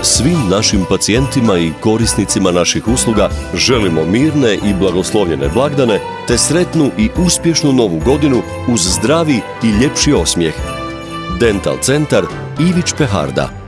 Svim našim pacijentima i korisnicima naših usluga želimo mirne i blagoslovljene blagdane te sretnu i uspješnu novu godinu uz zdravi i ljepši osmijeh. Dental centar Ivić Peharda.